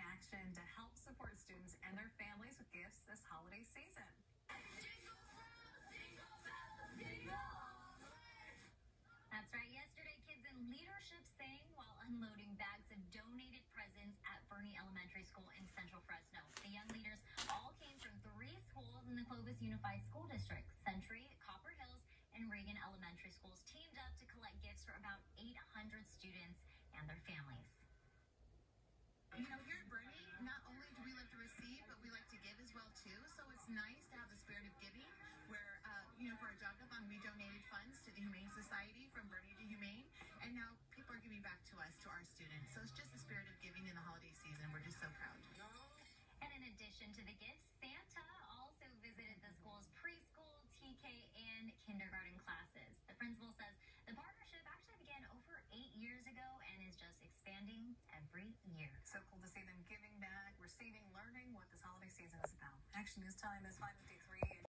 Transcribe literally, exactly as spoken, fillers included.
action to help support students and their families with gifts this holiday season. That's right. Yesterday, kids in leadership sang while unloading bags of donated presents at Bernie Elementary School in Central Fresno. The young leaders all came from three schools in the Clovis Unified School District. Century, Copper Hills, and Reagan Elementary Schools teamed up to collect gifts for about eight hundred students and their families. You know, here at Bernie, not only do we like to receive, but we like to give as well, too. So it's nice to have the spirit of giving where, uh, you know, for our Jogathon, we donated funds to the Humane Society from Bernie to Humane. And now people are giving back to us, to our students. So it's just the spirit of giving in the holiday season. We're just so proud. And in addition to the gifts, Santa also visited the school's preschool, T K, and kindergarten classes. The principal says the partnership actually began over eight years ago and is just expanding every year. So cool to see them giving back, receiving, learning what this holiday season is about. Action News Time is five fifty-three.